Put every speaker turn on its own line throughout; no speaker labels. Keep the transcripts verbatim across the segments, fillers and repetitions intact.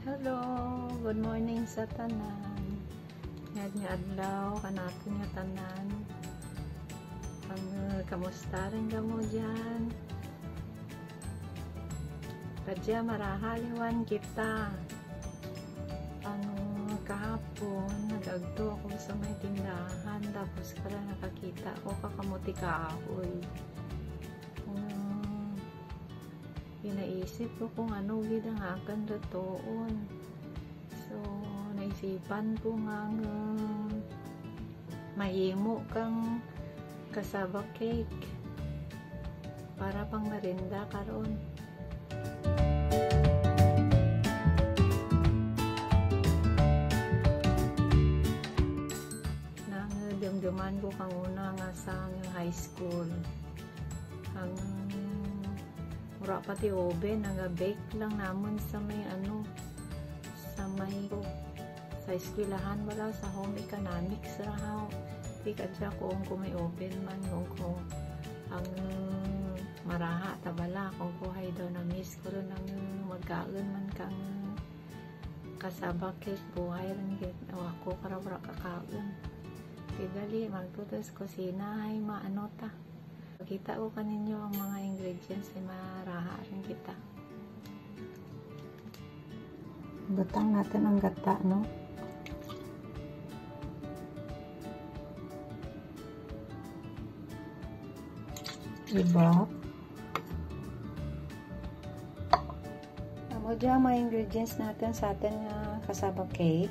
Hello, good morning sa tanan. Ngad nga adlaw kanaton nga tanan. Ang uh, kamusta rin ka mo dyan? Radya marahaliwan kita. Ang uh, kahapon nagagto ako sa may tindahan, tapos para nakakita ako kakamuti kahoy. Pinaisip ko kung ano gid ang akan retoon. So naisipan ko nga uh, mahimo kang cassava cake para pang merinda karon. Nang uh, dumduman ko kang una nga sa high school. Ang mura pati oven, naga-bake lang namon sa may ano, sa may sa eskwelahan wala, sa home economics rahaw. Di kadya ko kung may oven man, kung ko ang uh, maraha tabala kung kuhay daw na miss ko rin ang uh, magkaon man kang uh, cassava cake, buhay rin git ako karawara kakaon. Tidali magtutos kusina ay maano ta. Kita ko kaninyo ang mga ingredients ay maraha rin kita. Gatang natin ang gata, no? Evap. Amo dyan mga ingredients natin sa atin nga cassava cake.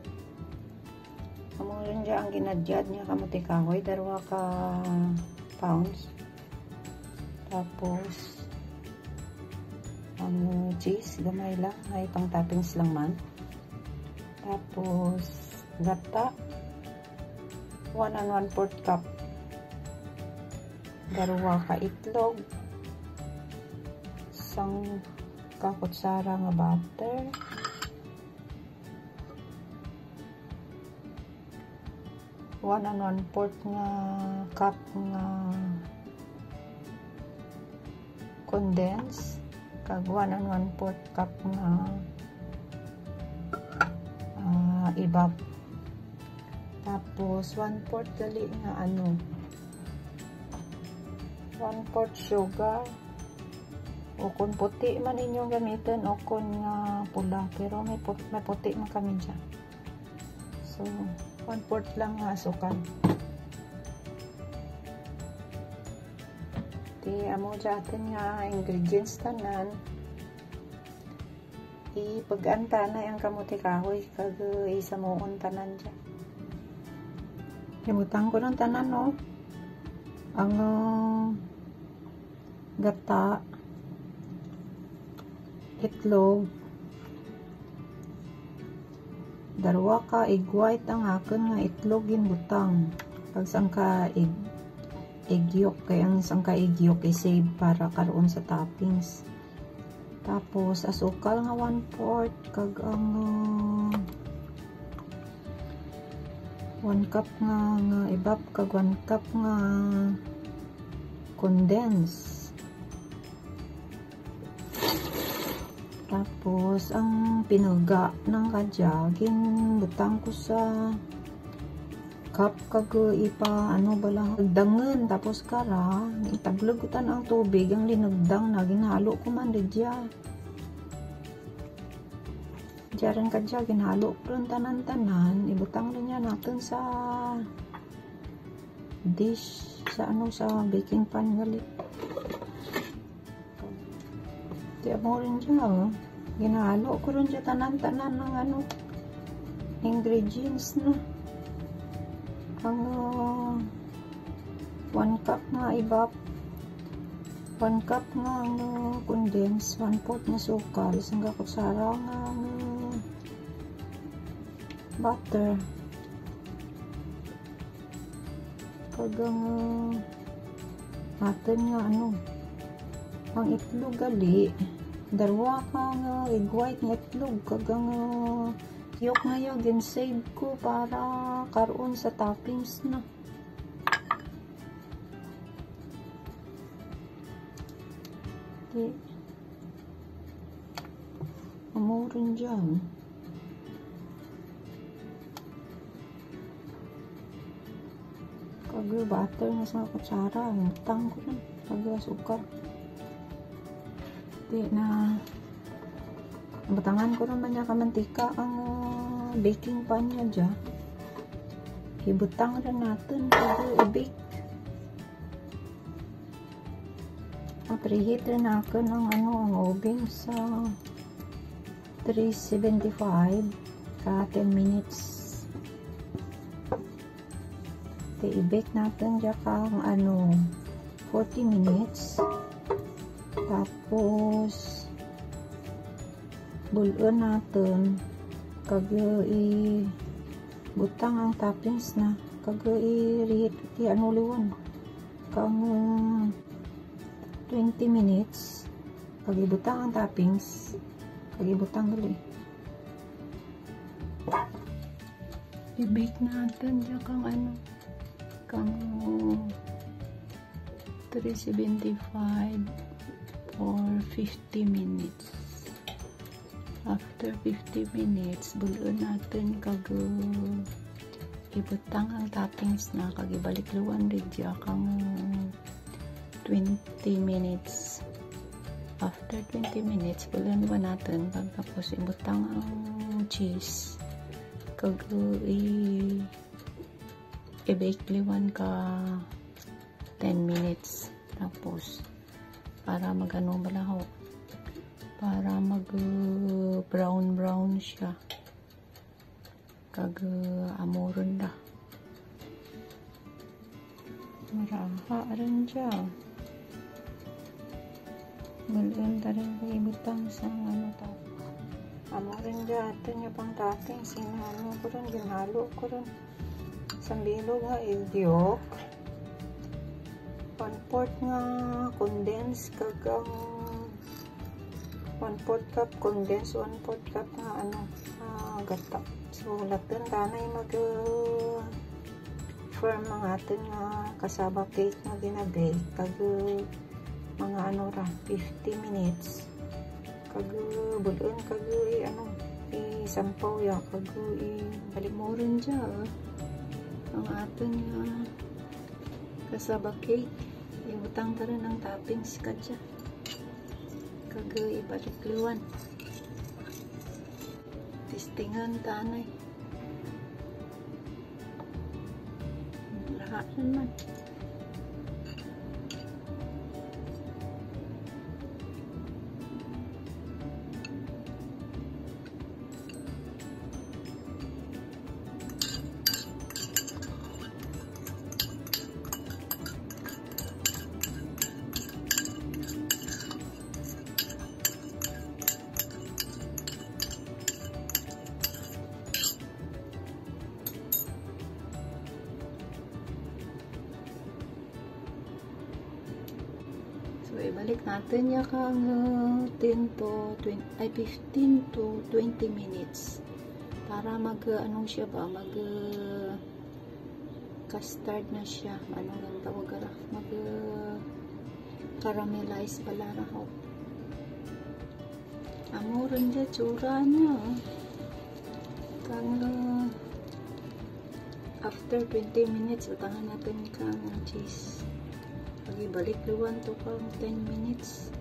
Amo rin dyan ang ginadyad niya kamuti kahoy, darwa ka pounds. Tapos ang um, cheese gamay lang, ay pang toppings lang man. Tapos gata one and one fourth cup, darwa ka itlog, isang kakutsara nga butter, one and one fourth nga cup nga condensed, kag one and one fourth cup nga uh, evap. Tapos one fourth gali nga ano, one fourth sugar, o kung puti man inyong gamitin o kung nga pula, pero may, pu may puti man kami dyan. So one fourth lang nga asukal. Di amo dyatin nga ingredients tanan, ipag-anta na yung kamuti kahoy kag isa moon tanan dyan. Himutang ko ng tanan, no? Ang uh, gata, itlog, darwa ka egg white ang akin nga itlog ginbutang, pag sang ka egg egg yolk, kaya ang isang ka egg yolk i-save para karoon sa toppings. Tapos asukal nga one fourth, kag ang uh, one cup nga nga evap, kag one cup nga condensed. Tapos ang pinuga ng kadya ginbutang ko sa cup, kag ipa ano bala dangan, tapos kara itaglugutan ang tubig, ang linugdang na ginhalo ko man didya diyan kadya, ginhalo ron tanan-tanan, ibutang rin niya natin sa dish, sa ano, sa baking pan gali. Diya mo rin dya, oh. Ginhalo ko rin dya tanan-tanan ng ano ingredients na ang uh, one cup nga evap, one cup nga uh, condensed, one fourth nga sukal, isang kakutsara nga uh, butter, kagang uh, natin nga ano ang itlog gali, darwa ka nga egg white nga itlog, kagang uh, yolk nga yun, gin-save ko para karoon sa toppings na. Di. Amurin dyan. Kag butter na sa kutsara. Butang ko na. Kag sukar. Di na. Butangan ko naman niya kamantika ang uh, baking pan niya dyan. Ibutang rin natin. Kag i-bake. Preheat rin ako ng ano, ang oven sa three seventy-five ka ten minutes. I-bake natin dyan kang ano forty minutes. Tapos bulon natin kag i-butang ang toppings na kag i-reheat i-ano liwan kang uh, twenty minutes. Pag-ibutang ang toppings. Pag-ibutang gali. I-bake natin dyan kang ano. Kang three seventy-five for fifty minutes. After fifty minutes, bulon natin kag ibutang ang toppings na kag ibalik luwan dyan kang twenty minutes. After twenty minutes, bulon ba natin pagkapos ibutang ang cheese kag i i-bake liwan ka ten minutes. Tapos para magano balaho, para mag uh, brown brown siya kag uh, amuron da maraha rin dyan. Bulon ta rin ko ibutang sa ano ta. Amo rin dyan ito niya pang topping. Sinano ko rin, ginhalo ko rin. Sambilog nga yolk. one fourth nga condensed kagang one fourth cup condensed, one fourth cup nga ano uh, gata. So latin tanay mag uh, firm mga atin nga cassava cake nga ginabake kag uh, mga ano ra fifty minutes kag bulon kag i ano i-sampaw ya kag i balik mo rin dyan ang atin nga uh, cassava cake. Ibutang ka rin ang toppings ka dyan kag ibalik liwan. Tistingan tanay lahat naman. So, ibalik natin yung kang uh, ten to twenty, ay fifteen to twenty minutes para mag, uh, anong siya ba, mag uh, custard na siya. Anong yung tawag ara? Mag uh, caramelize pala raho. Amo rin dyan, tsura niya. Kang uh, after twenty minutes, utangan natin kang cheese. Pag-ibalik luwan to kang ten minutes.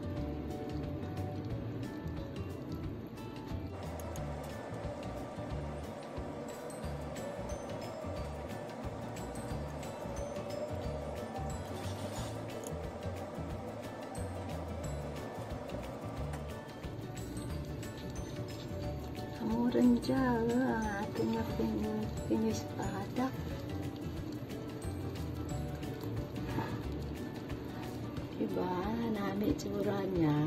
Amuran dyan ang ating na finish product. Diba, namin itsura niya.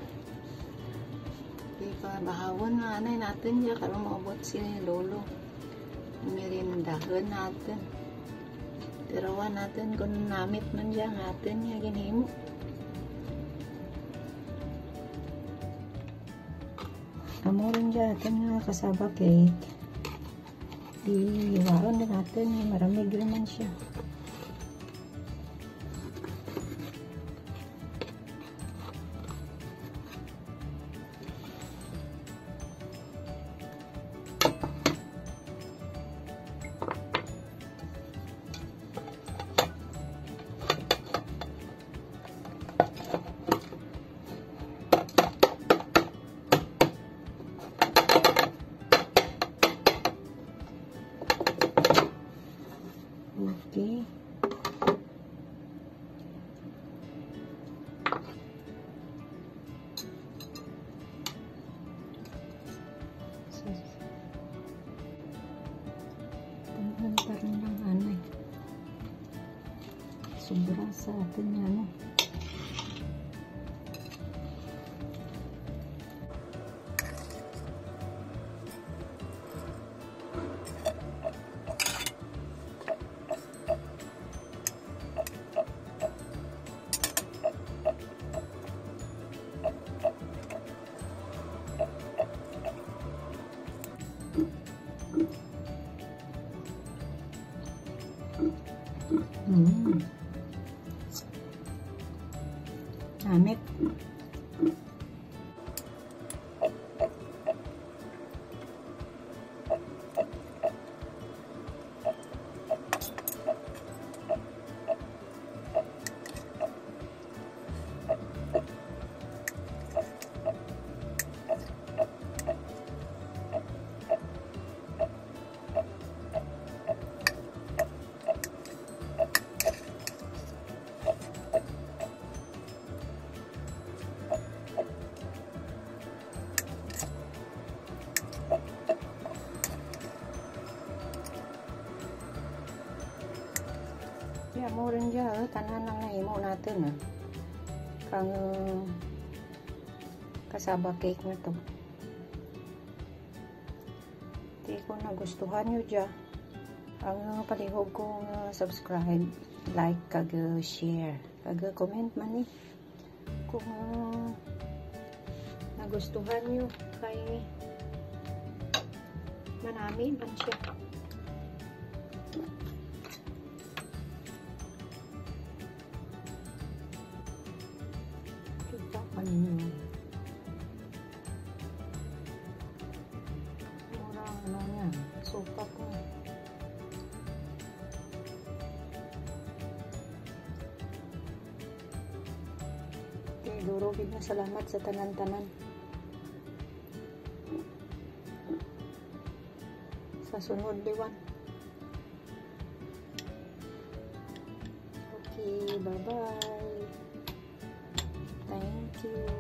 Diba, bahawan nga anay natin niya karong maabot si lolo. Mirindahan natin. Tirawan natin kung namit man dyan natin niya ginhimo. Amo rin dyan natin nga cassava cake. Iwaon na natin, maramig naman siya. ni Tanggal lang anay. Sobra sa atin yan, no? Hmm. Amit. Ya, mo rin dyan, tanan lang na imo natin, ah. Kang uh, cassava cake na to. Di ko nagustuhan nyo dyan. Ang uh, palihog kong uh, subscribe, like, kag uh, share, kag uh, comment man eh. Kung uh, nagustuhan nyo, kay manami man siya. Ninyo. Mura ano yan, sopa ko. Okay, durugin na salamat sa tanan-tanan. Sa sunod liwan. Okay, bye-bye. Thank you.